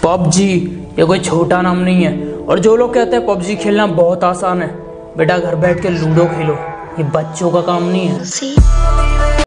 PUBG ये कोई छोटा नाम नहीं है। और जो लोग कहते हैं पबजी खेलना बहुत आसान है, बेटा घर बैठ के लूडो खेलो, ये बच्चों का काम नहीं है।